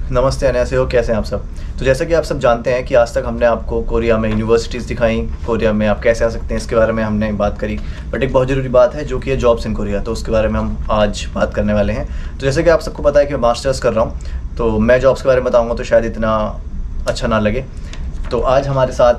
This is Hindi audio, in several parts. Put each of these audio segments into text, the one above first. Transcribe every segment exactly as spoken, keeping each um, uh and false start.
नमस्ते, अन्यसे हो, कैसे हैं आप सब। तो जैसा कि आप सब जानते हैं कि आज तक हमने आपको कोरिया में यूनिवर्सिटीज़ दिखाई, कोरिया में आप कैसे आ सकते हैं इसके बारे में हमने बात करी। बट एक बहुत ज़रूरी बात है जो कि है जॉब्स इन कोरिया, तो उसके बारे में हम आज बात करने वाले हैं। तो जैसे कि आप सबको पता है कि मैं मास्टर्स कर रहा हूँ, तो मैं जॉब्स के बारे में बताऊँगा तो शायद इतना अच्छा ना लगे। तो आज हमारे साथ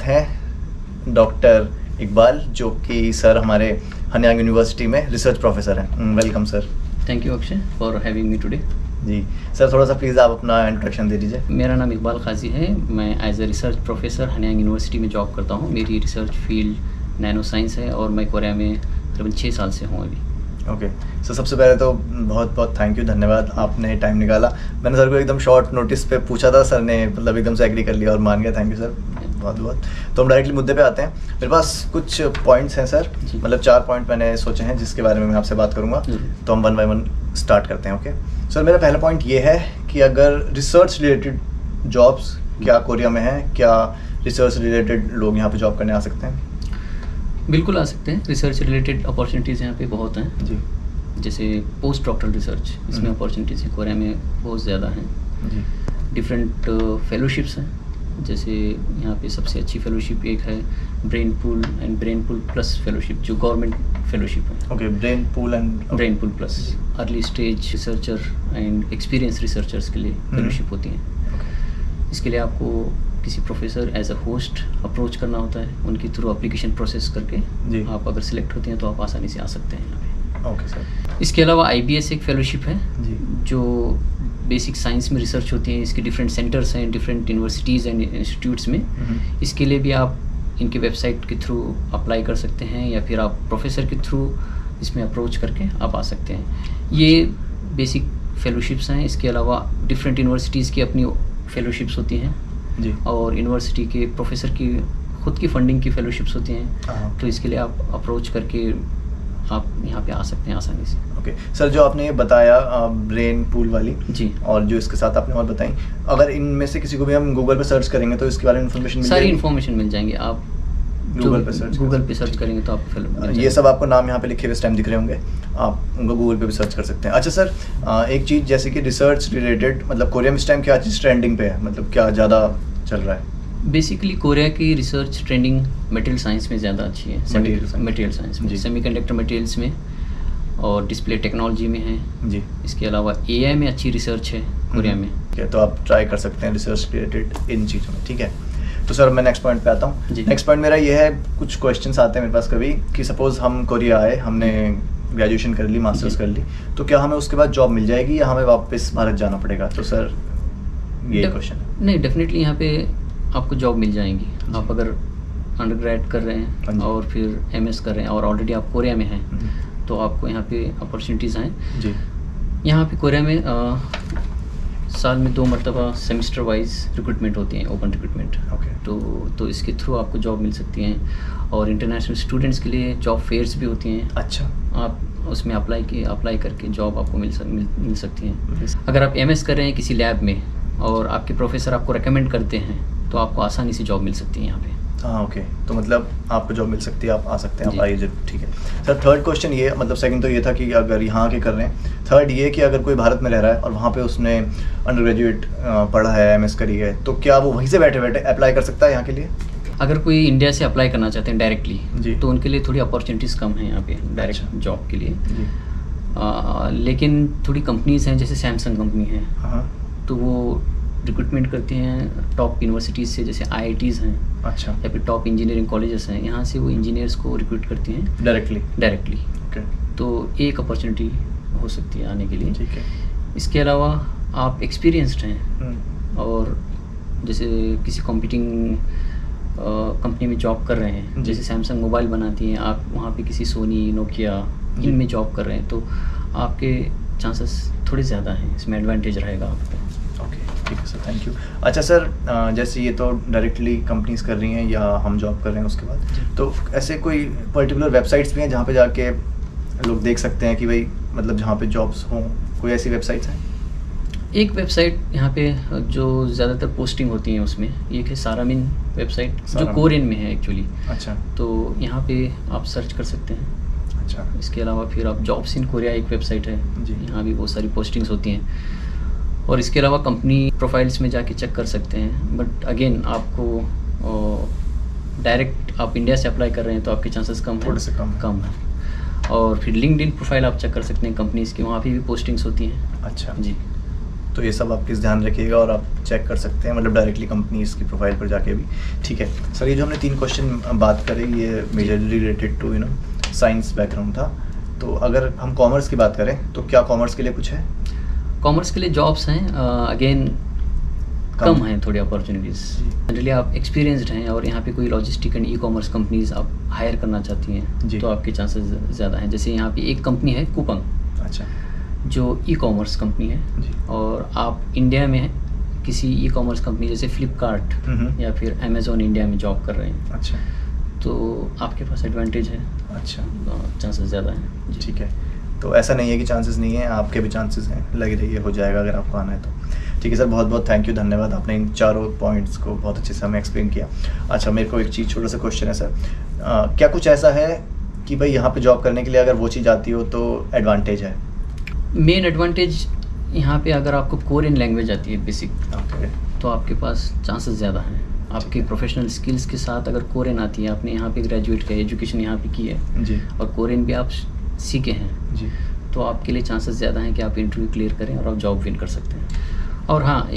हैं डॉक्टर इकबाल, जो कि सर हमारे हनयांग यूनिवर्सिटी में रिसर्च प्रोफेसर हैं। Welcome sir. Thank you Akshay for having me today. जी सर, थोड़ा सा प्लीज़ आप अपना इंट्रोडक्शन दे दीजिए। मेरा नाम इकबाल काजी है। मैं as a research professor Hanyang university में जॉब करता हूँ। मेरी रिसर्च फील्ड नैनो साइंस है और मैं कोरिया में तकरीबन छः साल से हूँ अभी। ओके सर, सबसे पहले तो बहुत बहुत थैंक यू, धन्यवाद, आपने टाइम निकाला। मैंने सर को एकदम शॉर्ट नोटिस पे पूछा था, सर ने मतलब एकदम से एग्री कर लिया और मान गया। थैंक यू सर, बहुत बहुत। तो हम डायरेक्टली मुद्दे पे आते हैं। मेरे पास कुछ पॉइंट्स हैं सर, मतलब चार पॉइंट मैंने सोचे हैं जिसके बारे में मैं आपसे बात करूँगा। तो हम वन बाय वन स्टार्ट करते हैं। ओके सर, मेरा पहला पॉइंट ये है कि अगर रिसर्च रिलेटेड जॉब्स क्या कोरिया में है, क्या रिसर्च रिलेटेड लोग यहाँ पे जॉब करने आ सकते हैं? बिल्कुल आ सकते हैं। रिसर्च रिलेटेड अपॉर्चुनिटीज़ यहाँ पे बहुत हैं जी। जैसे पोस्ट डॉक्टरल रिसर्च, इसमें अपॉर्चुनिटीज़ कोरिया में बहुत ज़्यादा हैं जी। डिफरेंट फेलोशिप्स हैं, जैसे यहाँ पे सबसे अच्छी फेलोशिप एक है brain pool and brain pool plus fellowship, जो गवर्नमेंट फेलोशिप है। Okay, brain pool and brain pool plus early stage researcher and experience researchers के लिए फेलोशिप होती हैं। okay. इसके लिए आपको किसी professor as a host approach करना होता है, उनकी थ्रू एप्लीकेशन प्रोसेस करके जी। आप अगर सिलेक्ट होते हैं तो आप आसानी से आ सकते हैं यहाँ पे। Okay sir. इसके अलावा आई बी एस एक फेलोशिप है जी। जो बेसिक साइंस में रिसर्च होती है। इसके डिफरेंट सेंटर्स हैं डिफरेंट यूनिवर्सिटीज़ एंड इंस्टीट्यूट्स में। इसके लिए भी आप इनके वेबसाइट के थ्रू अप्लाई कर सकते हैं या फिर आप प्रोफेसर के थ्रू इसमें अप्रोच करके आप आ सकते हैं। ये बेसिक फेलोशिप्स हैं। इसके अलावा डिफरेंट यूनिवर्सिटीज़ की अपनी फेलोशिप्स होती हैं जी। और यूनिवर्सिटी के प्रोफेसर की खुद की फंडिंग की फेलोशिप्स होती हैं। तो इसके लिए आप अप्रोच करके आप यहाँ पे आ सकते हैं आसानी से। Okay okay. सर, जो आपने ये बताया ब्रेन पूल वाली जी, और जो इसके साथ आपने और बताई, अगर इनमें से किसी को भी हम गूगल पे सर्च करेंगे तो इसके बारे में इन्फॉर्मेशन मिल सारी इन्फॉर्मेशन मिल जाएंगी। आप गूगल पे सर्च गूगल पे सर्च करेंगे तो आपको ये सब आपको नाम यहाँ पे लिखे हुए इस टाइम दिख रहे होंगे, आप उनको गूगल पे भी सर्च कर सकते हैं। अच्छा सर, एक चीज़ जैसे कि रिसर्च रिलेटेड, मतलब कोरिया में इस टाइम क्या चीज़ ट्रेंडिंग पे है, मतलब क्या ज़्यादा चल रहा है? बेसिकली कोरिया की रिसर्च ट्रेंडिंग मटेरियल साइंस में ज़्यादा अच्छी है। मटेरियल साइंस में, सेमीकंडक्टर मटेरियल्स में और डिस्प्ले टेक्नोलॉजी में है जी। इसके अलावा एआई में अच्छी रिसर्च है कोरिया में। ठीक, तो आप ट्राई कर सकते हैं रिसर्च रिलेटेड इन चीज़ों में। ठीक है, तो सर मैं नेक्स्ट पॉइंट पे आता हूँ। नेक्स्ट पॉइंट मेरा ये है, कुछ क्वेश्चंस आते हैं मेरे पास कभी कि सपोज़ हम कोरिया आए, हमने ग्रेजुएशन कर ली, मास्टर्स कर ली, तो क्या हमें उसके बाद जॉब मिल जाएगी या हमें वापस भारत जाना पड़ेगा? तो सर ये क्वेश्चन है। नहीं, डेफिनेटली यहाँ पे आपको जॉब मिल जाएंगी। आप अगर अंडर ग्रेड कर रहे हैं और फिर एमएस कर रहे हैं और ऑलरेडी आप कोरिया में हैं तो आपको यहाँ पे अपॉर्चुनिटीज़ हैं जी। यहाँ पे कोरिया में आ, साल में दो मरतबा सेमेस्टर वाइज रिक्रूटमेंट होती हैं, ओपन रिक्रूटमेंट। okay. तो तो इसके थ्रू आपको जॉब मिल सकती हैं और इंटरनेशनल स्टूडेंट्स के लिए जॉब फेयर्स भी होती हैं। अच्छा, आप उसमें अप्लाई किए अप्लाई करके जॉब आपको मिल सक मिल, मिल सकती हैं। अगर आप एमएस कर रहे हैं किसी लैब में और आपके प्रोफेसर आपको रेकमेंड करते हैं तो आपको आसानी से जॉब मिल सकती है यहाँ पे। हाँ ओके, तो मतलब आपको जॉब मिल सकती है, आप आ सकते हैं, आप आइए जरूर। ठीक है सर, थर्ड क्वेश्चन ये, मतलब सेकंड तो ये था कि अगर यहाँ के कर रहे हैं, थर्ड ये कि अगर कोई भारत में रह रहा है और वहाँ पे उसने अंडर ग्रेजुएट पढ़ा है, एमएस करी है, तो क्या वो वहीं से बैठे बैठे अप्लाई कर सकता है यहाँ के लिए? अगर कोई इंडिया से अप्लाई करना चाहते हैं डायरेक्टली तो उनके लिए थोड़ी अपॉर्चुनिटीज़ कम है यहाँ पे डायरेक्ट अच्छा। जॉब के लिए आ, लेकिन थोड़ी कंपनीज़ हैं जैसे सैमसंग कंपनी है, तो वो रिक्रूटमेंट करती हैं टॉप यूनिवर्सिटीज़ से, जैसे आईआईटीज़ हैं अच्छा, या फिर टॉप इंजीनियरिंग कॉलेजेस हैं, यहाँ से वो इंजीनियर्स को रिक्रूट करती हैं डायरेक्टली डायरेक्टली ओके। तो एक अपॉर्चुनिटी हो सकती है आने के लिए। ठीक है। इसके अलावा आप एक्सपीरियंस्ड हैं और जैसे किसी कॉम्पिटिंग कंपनी में जॉब कर रहे हैं, जैसे सैमसंग मोबाइल बनाती हैं, आप वहाँ पे किसी सोनी, नोकिया इनमें जॉब कर रहे हैं, तो आपके चांसेस थोड़े ज़्यादा हैं, इसमें एडवांटेज रहेगा आपको। ओके ठीक है सर, थैंक यू। अच्छा सर, जैसे ये तो डायरेक्टली कंपनीज कर रही हैं या हम जॉब कर रहे हैं उसके बाद, तो ऐसे कोई पर्टिकुलर वेबसाइट्स भी हैं जहाँ पे जाके लोग देख सकते हैं कि भाई मतलब जहाँ पे जॉब्स हों, कोई ऐसी वेबसाइट्स हैं? एक वेबसाइट यहाँ पे जो ज़्यादातर पोस्टिंग होती हैं उसमें एक है सारामिन वेबसाइट, जो कोरियन में है एक्चुअली। अच्छा, तो यहाँ पे आप सर्च कर सकते हैं। अच्छा, इसके अलावा फिर आप जॉब्स इन कोरिया एक वेबसाइट है, यहाँ भी बहुत सारी पोस्टिंग्स होती हैं। और इसके अलावा कंपनी प्रोफाइल्स में जाके चेक कर सकते हैं। बट अगेन आपको डायरेक्ट आप इंडिया से अप्लाई कर रहे हैं तो आपके चांसेस कम थोड़े से कम कम है। और फिर लिंक्डइन प्रोफाइल आप चेक कर सकते हैं कंपनीज की, वहाँ पे भी पोस्टिंग्स होती हैं। अच्छा जी, तो ये सब आप किस ध्यान रखिएगा और आप चेक कर सकते हैं मतलब डायरेक्टली कंपनीज की प्रोफाइल पर जाके भी। ठीक है सर, ये जो हमने तीन क्वेश्चन बात करी ये majorly related to you know science background था। तो अगर हम कॉमर्स की बात करें तो क्या कॉमर्स के लिए कुछ है? कॉमर्स के लिए जॉब्स हैं अगेन कम हैं थोड़ी अपॉर्चुनिटीज़। जनरली आप एक्सपीरियंसड हैं और यहाँ पे कोई logistic and e commerce companies आप हायर करना चाहती हैं तो आपके चांसेस ज़्यादा हैं। जैसे यहाँ पे एक कंपनी है कूपंग, अच्छा, जो ई कॉमर्स कंपनी है, और आप इंडिया में किसी ई कॉमर्स कंपनी जैसे फ्लिपकार्ट या फिर अमेज़ॉन इंडिया में जॉब कर रहे हैं, अच्छा, तो आपके पास एडवांटेज है, अच्छा, चांसेस ज़्यादा हैं। ठीक है, तो ऐसा नहीं है कि चांसेस नहीं है, आपके भी चांसेस हैं, लग रही है हो जाएगा अगर आपको आना है तो। ठीक है सर, बहुत बहुत थैंक यू, धन्यवाद, आपने इन चारों पॉइंट्स को बहुत अच्छे से हमें एक्सप्लेन किया। अच्छा, मेरे को एक चीज़ छोटा सा क्वेश्चन है सर, आ, क्या कुछ ऐसा है कि भाई यहाँ पे जॉब करने के लिए अगर वो चीज़ आती हो तो एडवांटेज है? मेन एडवांटेज यहाँ पे अगर आपको कोरियन लैंग्वेज आती है बेसिक, ओके, तो आपके पास चांसेस ज़्यादा हैं। आपके प्रोफेशनल स्किल्स के साथ अगर कोरियन आती है, आपने यहाँ पे ग्रेजुएट किया, एजुकेशन यहाँ पे की है जी, और कोरियन भी आप सीखे हैं जी, तो आपके लिए चांसेस ज़्यादा हैं कि आप इंटरव्यू क्लियर करें और आप जॉब विन कर सकते हैं। और हाँ,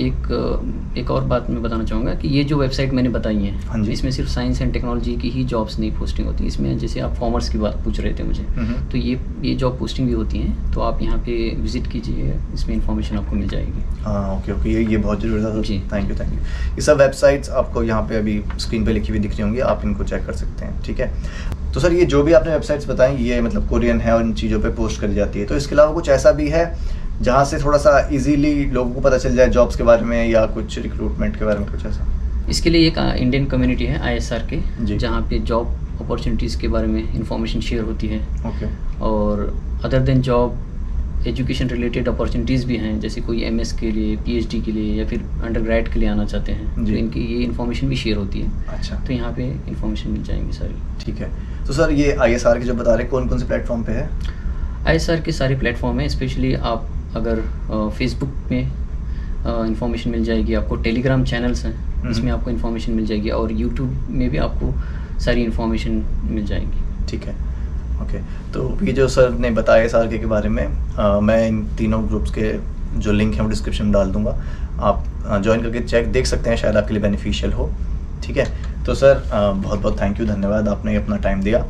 एक एक और बात मैं बताना चाहूँगा कि ये जो वेबसाइट मैंने बताई हाँ है जी। इसमें सिर्फ साइंस एंड टेक्नोलॉजी की ही जॉब्स नहीं पोस्टिंग होती। इसमें जैसे आप कॉमर्स की बात पूछ रहे थे मुझे, तो ये ये जॉब पोस्टिंग भी होती हैं, तो आप यहाँ पे विजिट कीजिए, इसमें इन्फॉर्मेशन आपको मिल जाएगी। हाँ, ओके ओके, ये ये बहुत जरूरी था जी, थैंक यू थैंक यू। ये सब वेबसाइट्स आपको यहाँ पे अभी स्क्रीन पे लिखी हुई दिख रही होंगी, आप इनको चेक कर सकते हैं। ठीक है, तो सर ये जो भी आपने वेबसाइट्स बताई ये मतलब कोरियन है और इन चीज़ों पे पोस्ट करी जाती है, तो इसके अलावा कुछ ऐसा भी है जहाँ से थोड़ा सा इजीली लोगों को पता चल जाए जॉब्स के बारे में या कुछ रिक्रूटमेंट के बारे में, कुछ ऐसा? इसके लिए एक इंडियन कम्युनिटी है आई एस आर के, जी, जहाँ पे जॉब अपॉर्चुनिटीज़ के बारे में इंफॉर्मेशन शेयर होती है। ओके, और other than job education related opportunities भी हैं, जैसे कोई एम एस के लिए, पी एच डी के लिए या फिर अंडर ग्रेड के लिए आना चाहते हैं, तो इनकी ये इन्फॉर्मेशन भी शेयर होती है। अच्छा, तो यहाँ पे इन्फॉर्मेशन मिल जाएंगी सारी। ठीक है, तो सर ये आई एस आर के जो बता रहे हैं कौन कौन से प्लेटफॉर्म पे है? आई एस आर के सारे प्लेटफॉर्म हैं, स्पेशली आप अगर फेसबुक में इंफॉर्मेशन मिल जाएगी, आपको टेलीग्राम चैनल्स हैं इसमें आपको इन्फॉर्मेशन मिल जाएगी, और यूट्यूब में भी आपको सारी इन्फॉर्मेशन मिल जाएगी। ठीक है, ओके, तो ये जो सर ने बताया एस आर के के बारे में, आ, मैं इन तीनों ग्रुप्स के जो लिंक हैं वो डिस्क्रिप्शन में डाल दूंगा, आप ज्वाइन करके चेक देख सकते हैं, शायद आपके लिए बेनिफिशियल हो। ठीक है, तो सर बहुत बहुत थैंक यू, धन्यवाद, आपने अपना टाइम दिया,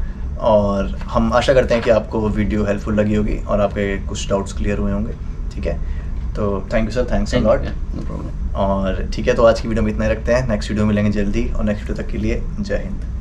और हम आशा करते हैं कि आपको वीडियो हेल्पफुल लगी होगी और आपके कुछ डाउट्स क्लियर हुए होंगे। ठीक है, तो thank you sir, thanks a lot. No problem. और ठीक है, तो आज की वीडियो में इतना ही रखते हैं, नेक्स्ट वीडियो मिलेंगे जल्दी, और नेक्स्ट वीडियो तक के लिए जय हिंद।